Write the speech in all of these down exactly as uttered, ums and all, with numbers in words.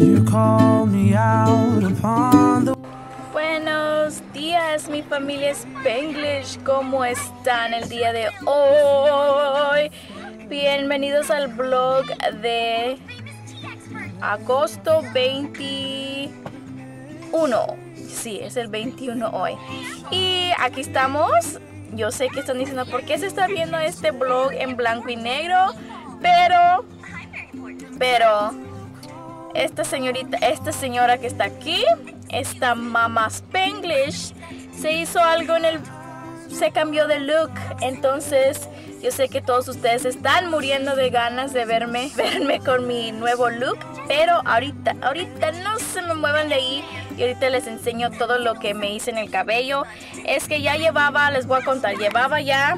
You called me out upon the... Buenos días, mi familia Spanglish. ¿Cómo están el día de hoy? Bienvenidos al vlog de agosto veintiuno. Sí, es el veintiuno hoy. Y aquí estamos. Yo sé que están diciendo por qué se está viendo este vlog en blanco y negro, pero pero esta señorita, esta señora que está aquí, esta mamá Spanglish, se hizo algo en el, se cambió de look. Entonces yo sé que todos ustedes están muriendo de ganas de verme, verme con mi nuevo look, pero ahorita, ahorita no se me muevan de ahí y ahorita les enseño todo lo que me hice en el cabello. Es que ya llevaba, les voy a contar, llevaba ya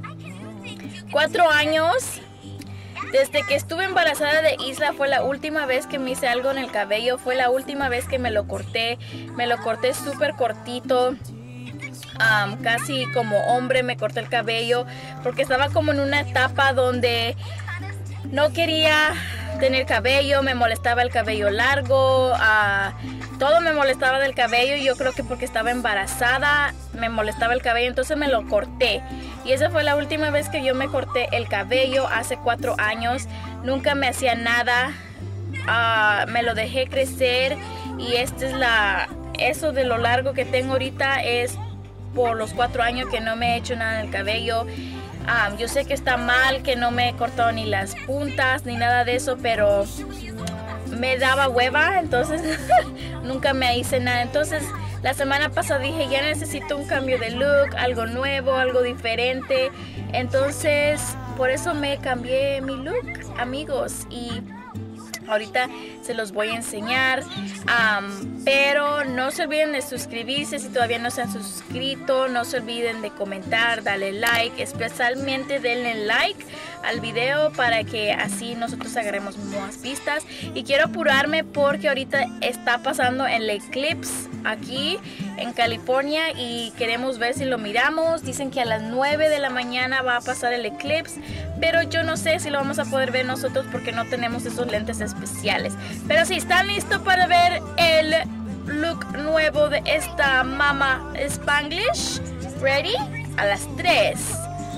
cuatro años. Desde que estuve embarazada de Isla fue la última vez que me hice algo en el cabello. Fue la última vez que me lo corté. Me lo corté súper cortito. Um, casi como hombre me corté el cabello. Porque estaba como en una etapa donde no quería tener cabello. Me molestaba el cabello largo. Uh, todo me molestaba del cabello. Y yo creo que porque estaba embarazada me molestaba el cabello. Entonces me lo corté. Y esa fue la última vez que yo me corté el cabello, hace cuatro años. Nunca me hacía nada. Uh, me lo dejé crecer. Y esta es la... Eso de lo largo que tengo ahorita es por los cuatro años que no me he hecho nada en el cabello. Um, yo sé que está mal, que no me he cortado ni las puntas, ni nada de eso, pero me daba hueva, entonces nunca me hice nada. Entonces la semana pasada dije, ya necesito un cambio de look, algo nuevo, algo diferente. Entonces, por eso me cambié mi look, amigos. Y ahorita se los voy a enseñar. Um, pero no se olviden de suscribirse si todavía no se han suscrito. No se olviden de comentar, darle like. Especialmente denle like al video para que así nosotros agarremos más vistas. Y quiero apurarme porque ahorita está pasando el eclipse aquí en California y queremos ver si lo miramos. Dicen que a las nueve de la mañana va a pasar el eclipse, pero yo no sé si lo vamos a poder ver nosotros porque no tenemos esos lentes especiales. Pero si están listos para ver el look nuevo de esta mamá Spanglish, ready, a las tres,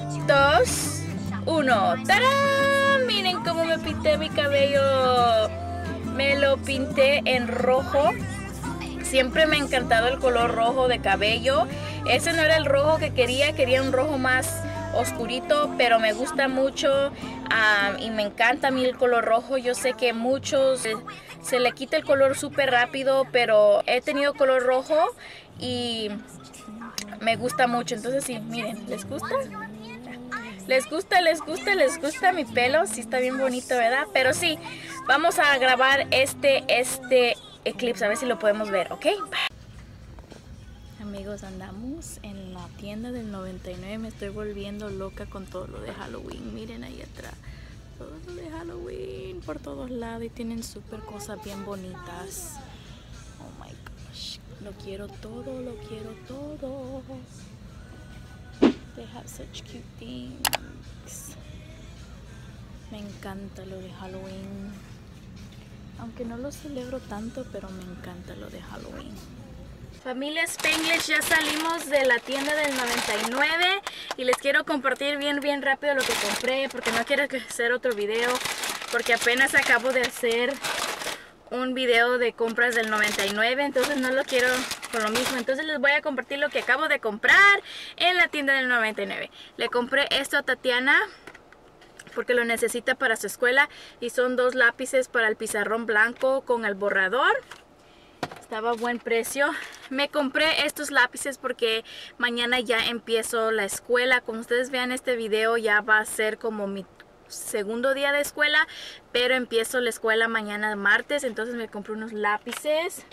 dos, uno. ¡Tarán! Miren cómo me pinté mi cabello. Me lo pinté en rojo. Siempre me ha encantado el color rojo de cabello. Ese no era el rojo que quería, quería un rojo más oscurito, pero me gusta mucho um, y me encanta a mí el color rojo. Yo sé que muchos eh, se le quita el color súper rápido, pero he tenido color rojo y me gusta mucho. Entonces sí, miren, ¿les gusta? Les gusta, les gusta, les gusta mi pelo. Sí está bien bonito, ¿verdad? Pero sí, vamos a grabar este, este eclipse, a ver si lo podemos ver, ¿ok? Amigos, andamos en la tienda del noventa y nueve. Me estoy volviendo loca con todo lo de Halloween. Miren ahí atrás, todo lo de Halloween por todos lados y tienen súper cosas bien bonitas. Oh my gosh, lo quiero todo, lo quiero todo. They have such cute things. Me encanta lo de Halloween. Aunque no lo celebro tanto, pero me encanta lo de Halloween. Familia Spanglish, ya salimos de la tienda del noventa y nueve y les quiero compartir bien bien rápido lo que compré porque no quiero hacer otro video porque apenas acabo de hacer un video de compras del noventa y nueve, entonces no lo quiero por lo mismo. Entonces les voy a compartir lo que acabo de comprar en la tienda del noventa y nueve. Le compré esto a Tatiana porque lo necesita para su escuela y son dos lápices para el pizarrón blanco con el borrador. Estaba a buen precio. Me compré estos lápices porque mañana ya empiezo la escuela. Como ustedes vean este video ya va a ser como mi segundo día de escuela, pero empiezo la escuela mañana martes, entonces me compré unos lápices.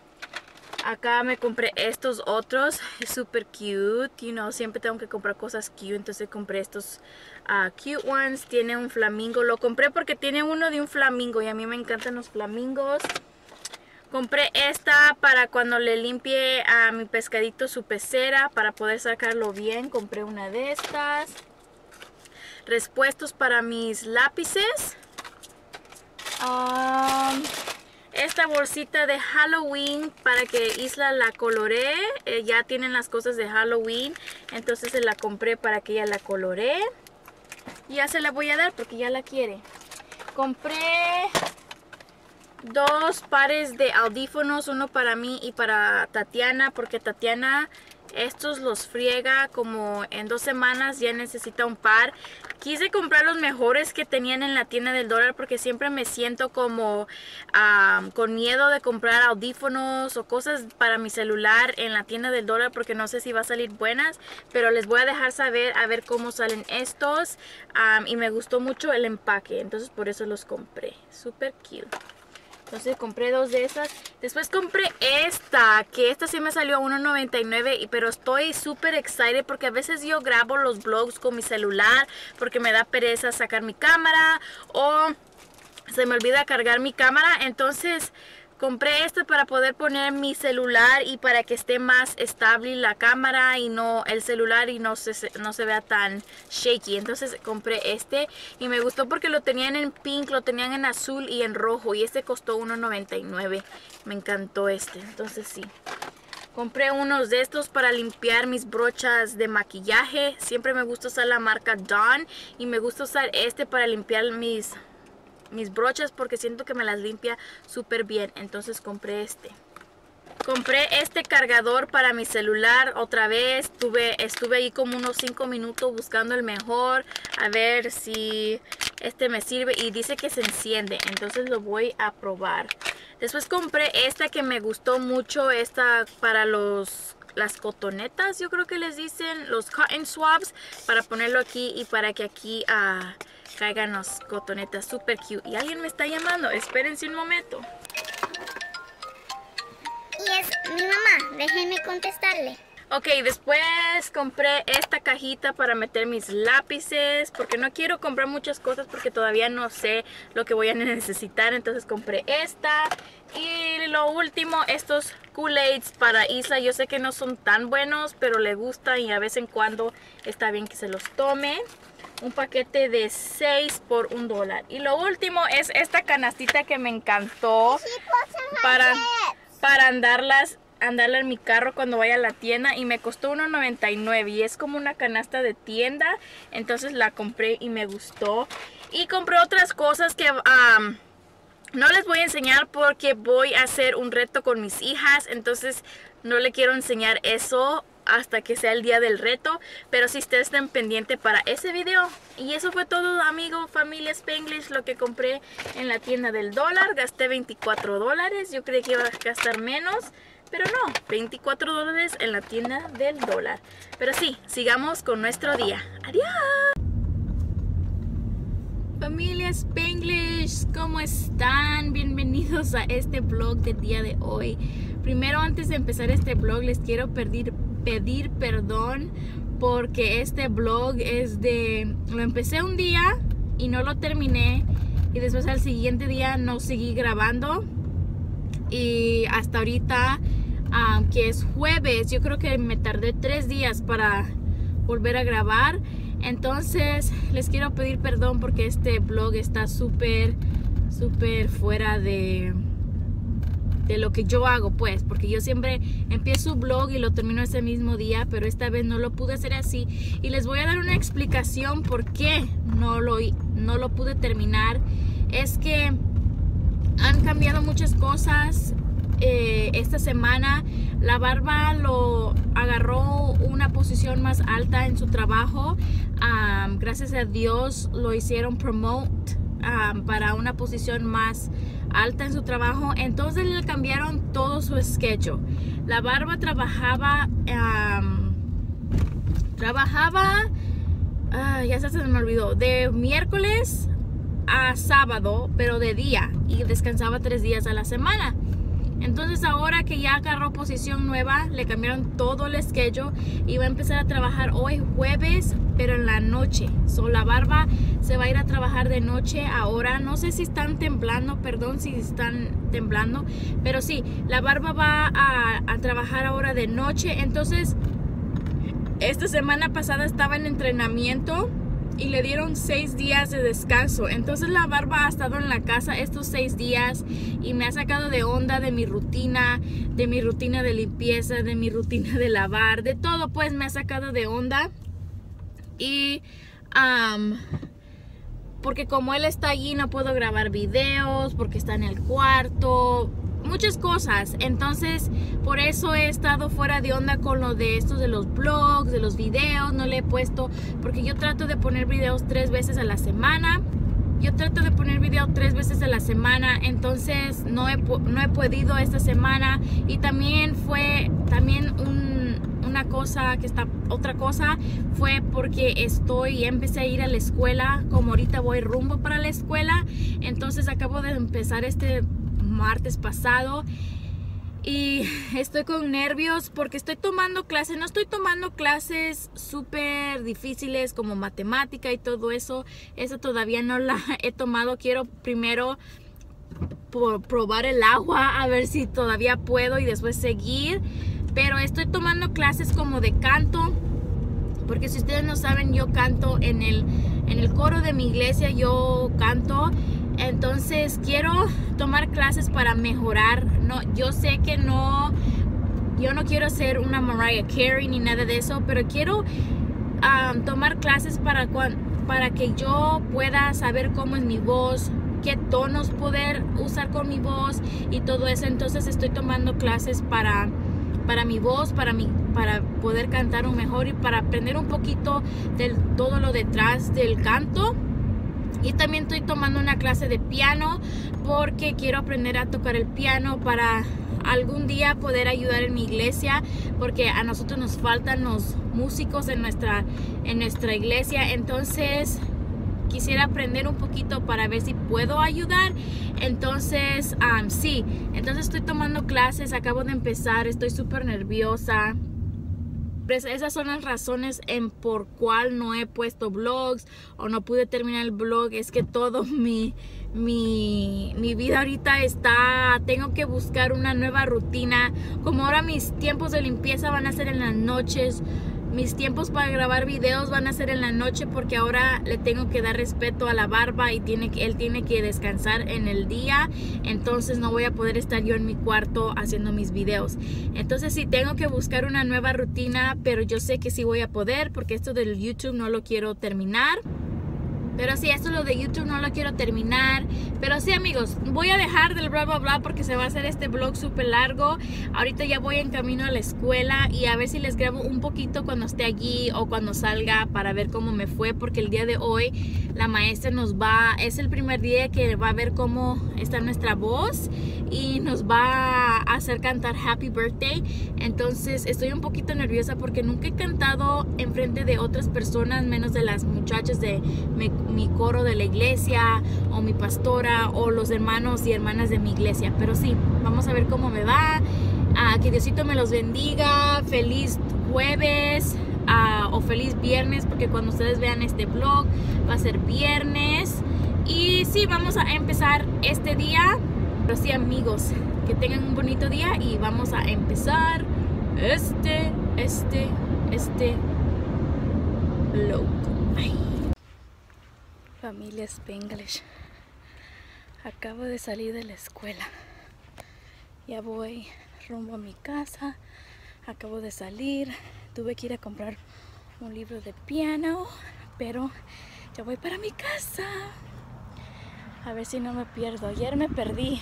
Acá me compré estos otros, es super cute, you know, siempre tengo que comprar cosas cute, entonces compré estos uh, cute ones. Tiene un flamingo, lo compré porque tiene uno de un flamingo y a mí me encantan los flamingos. Compré esta para cuando le limpie a mi pescadito su pecera, para poder sacarlo bien. Compré una de estas. Respuestos para mis lápices. Um, esta esta bolsita de Halloween para que Isla la coloree. Eh, ya tienen las cosas de Halloween, entonces se la compré para que ella la coloree. Y ya se la voy a dar porque ya la quiere. Compré dos pares de audífonos, uno para mí y para Tatiana, porque Tatiana estos los friega como en dos semanas, ya necesita un par. Quise comprar los mejores que tenían en la tienda del dólar porque siempre me siento como um, con miedo de comprar audífonos o cosas para mi celular en la tienda del dólar porque no sé si va a salir buenas, pero les voy a dejar saber a ver cómo salen estos. Um, y me gustó mucho el empaque, entonces por eso los compré. Super cute. Entonces compré dos de esas. Después compré esta, que esta sí me salió a uno noventa y nueve, pero estoy súper excited porque a veces yo grabo los vlogs con mi celular porque me da pereza sacar mi cámara o se me olvida cargar mi cámara. Entonces compré esta para poder poner mi celular y para que esté más estable la cámara y no el celular y no se, no se vea tan shaky. Entonces compré este y me gustó porque lo tenían en pink, lo tenían en azul y en rojo, y este costó uno noventa y nueve. Me encantó este, entonces sí. Compré unos de estos para limpiar mis brochas de maquillaje. Siempre me gusta usar la marca Dawn y me gusta usar este para limpiar mis mis brochas porque siento que me las limpia súper bien. Entonces compré este. Compré este cargador para mi celular otra vez. Tuve, estuve ahí como unos cinco minutos buscando el mejor, a ver si este me sirve, y dice que se enciende, entonces lo voy a probar. Después compré esta que me gustó mucho, esta para los las cotonetas, yo creo que les dicen, los cotton swabs, para ponerlo aquí y para que aquí uh, caigan las cotonetas. Super cute. Y alguien me está llamando, espérense un momento. Y es mi mamá, déjenme contestarle. Ok, después compré esta cajita para meter mis lápices, porque no quiero comprar muchas cosas porque todavía no sé lo que voy a necesitar. Entonces compré esta. Y lo último, estos Kool-Aids para Isla. Yo sé que no son tan buenos, pero le gustan y a vez en cuando está bien que se los tome. Un paquete de seis por un dólar. Y lo último es esta canastita que me encantó para, para andarlas andarla en mi carro cuando vaya a la tienda, y me costó uno noventa y nueve y es como una canasta de tienda. Entonces la compré y me gustó. Y compré otras cosas que um, no les voy a enseñar porque voy a hacer un reto con mis hijas, entonces no le quiero enseñar eso hasta que sea el día del reto, pero si ustedes estén pendientes para ese video. Y eso fue todo, amigo, familia Spanglish, lo que compré en la tienda del dólar. Gasté veinticuatro dólares, yo creí que iba a gastar menos, pero no, veinticuatro dólares en la tienda del dólar. Pero sí, sigamos con nuestro día. Adiós. Familia Spanglish, ¿cómo están? Bienvenidos a este vlog del día de hoy. Primero, antes de empezar este vlog, les quiero pedir, pedir perdón porque este vlog es de... Lo empecé un día y no lo terminé, y después al siguiente día no seguí grabando. Y hasta ahorita, um, que es jueves, yo creo que me tardé tres días para volver a grabar. Entonces les quiero pedir perdón porque este vlog está súper, súper fuera de, de lo que yo hago, pues. Porque yo siempre empiezo un vlog y lo termino ese mismo día, pero esta vez no lo pude hacer así. Y les voy a dar una explicación por qué no lo, no lo pude terminar. Es que han cambiado muchas cosas eh, esta semana. La Barba lo agarró una posición más alta en su trabajo. Um, gracias a Dios lo hicieron promote um, para una posición más alta en su trabajo. Entonces le cambiaron todo su schedule. La Barba trabajaba um, trabajaba uh, ya se me olvidó, de miércoles a sábado, pero de día, y descansaba tres días a la semana. Entonces ahora que ya agarró posición nueva, le cambiaron todo el schedule y va a empezar a trabajar hoy jueves, pero en la noche. So, la Barba se va a ir a trabajar de noche ahora. No sé si están temblando, perdón si están temblando, pero sí, la Barba va a, a trabajar ahora de noche. Entonces esta semana pasada estaba en entrenamiento y le dieron seis días de descanso. Entonces la barba ha estado en la casa estos seis días y me ha sacado de onda de mi rutina, de mi rutina de limpieza, de mi rutina de lavar, de todo, pues me ha sacado de onda. Y um, porque como él está allí no puedo grabar videos porque está en el cuarto, muchas cosas. Entonces por eso he estado fuera de onda con lo de estos de los blogs, de los videos. No le he puesto, porque yo trato de poner videos tres veces a la semana. Yo trato de poner video tres veces a la semana. Entonces no he, no he podido esta semana. Y también fue también un, una cosa que está, otra cosa fue porque estoy, empecé a ir a la escuela. Como ahorita voy rumbo para la escuela. Entonces acabo de empezar este martes pasado y estoy con nervios porque estoy tomando clases. No estoy tomando clases súper difíciles como matemática y todo eso. Eso todavía no la he tomado. Quiero primero por probar el agua a ver si todavía puedo y después seguir. Pero estoy tomando clases como de canto, porque si ustedes no saben, yo canto en el, en el coro de mi iglesia. Yo canto. Entonces quiero tomar clases para mejorar. No, yo sé que no, yo no quiero ser una Mariah Carey ni nada de eso, pero quiero um, tomar clases para, para que yo pueda saber cómo es mi voz, qué tonos poder usar con mi voz y todo eso. Entonces estoy tomando clases para, para mi voz, para, mi, para poder cantar un mejor y para aprender un poquito de todo lo detrás del canto. Y también estoy tomando una clase de piano porque quiero aprender a tocar el piano para algún día poder ayudar en mi iglesia, porque a nosotros nos faltan los músicos en nuestra, en nuestra iglesia. Entonces quisiera aprender un poquito para ver si puedo ayudar. Entonces um, sí, entonces estoy tomando clases, acabo de empezar, estoy súper nerviosa. Esas son las razones en por cual no he puesto vlogs o no pude terminar el vlog. Es que todo mi, mi, mi vida ahorita está, tengo que buscar una nueva rutina. Como ahora mis tiempos de limpieza van a ser en las noches, mis tiempos para grabar videos van a ser en la noche, porque ahora le tengo que dar respeto a la barba y tiene que, él tiene que descansar en el día. Entonces no voy a poder estar yo en mi cuarto haciendo mis videos. Entonces sí, tengo que buscar una nueva rutina, pero yo sé que sí voy a poder, porque esto del YouTube no lo quiero terminar. Pero sí, esto lo de YouTube no lo quiero terminar. Pero sí, amigos, voy a dejar del bla bla bla porque se va a hacer este vlog súper largo. Ahorita ya voy en camino a la escuela y a ver si les grabo un poquito cuando esté allí o cuando salga para ver cómo me fue, porque el día de hoy la maestra nos va, es el primer día que va a ver cómo está nuestra voz y nos va a hacer cantar Happy Birthday. Entonces estoy un poquito nerviosa porque nunca he cantado enfrente de otras personas, menos de las muchachas de mi, mi coro de la iglesia o mi pastora o los hermanos y hermanas de mi iglesia. Pero sí, vamos a ver cómo me va. Uh, que Diosito me los bendiga. Feliz jueves uh, o feliz viernes, porque cuando ustedes vean este vlog va a ser viernes. Y sí, vamos a empezar este día. Pero sí, amigos, que tengan un bonito día y vamos a empezar este, este, este vlog. Bye. Familia Spanglish, acabo de salir de la escuela, ya voy rumbo a mi casa. Acabo de salir, tuve que ir a comprar un libro de piano, pero ya voy para mi casa. A ver si no me pierdo. Ayer me perdí.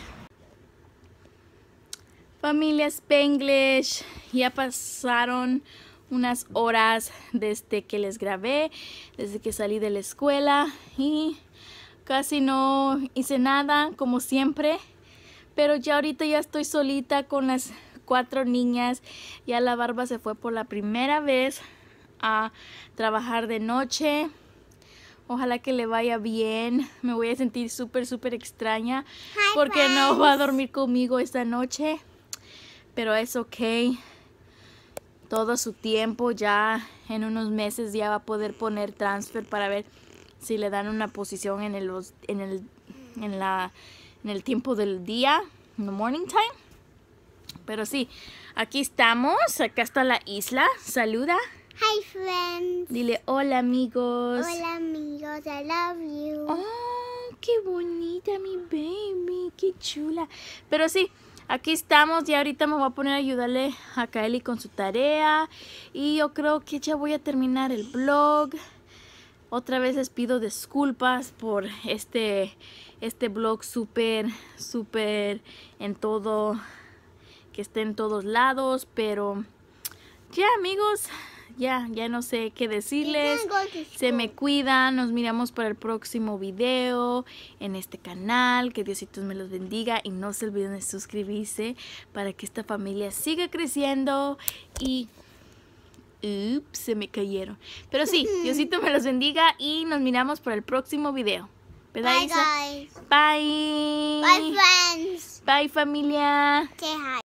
Familia Spanglish, ya pasaron unas horas desde que les grabé, desde que salí de la escuela, y casi no hice nada como siempre, pero ya ahorita ya estoy solita con las cuatro niñas. Ya la barba se fue por la primera vez a trabajar de noche. Ojalá que le vaya bien. Me voy a sentir súper súper extraña porque no va a dormir conmigo esta noche, pero es ok. Todo su tiempo, ya en unos meses ya va a poder poner transfer para ver si le dan una posición en el, en el, en la, en el tiempo del día, en the morning time. Pero sí, aquí estamos, acá está la isla. Saluda. Hi, friends. Dile hola, amigos. Hola, amigos. I love you. Oh, qué bonita mi baby, qué chula. Pero sí, aquí estamos. Ya ahorita me voy a poner a ayudarle a Kaeli con su tarea. Y yo creo que ya voy a terminar el vlog. Otra vez les pido disculpas por este, este vlog súper, súper en todo, que esté en todos lados. Pero ya, amigos, ya, ya no sé qué decirles. Se me cuidan. Nos miramos para el próximo video en este canal. Que Diosito me los bendiga. Y no se olviden de suscribirse para que esta familia siga creciendo. Y... ups, se me cayeron. Pero sí, Diosito me los bendiga. Y nos miramos para el próximo video. ¿Verdad, Bye, Isa? guys. Bye. Bye, friends. Bye, familia. Say hi.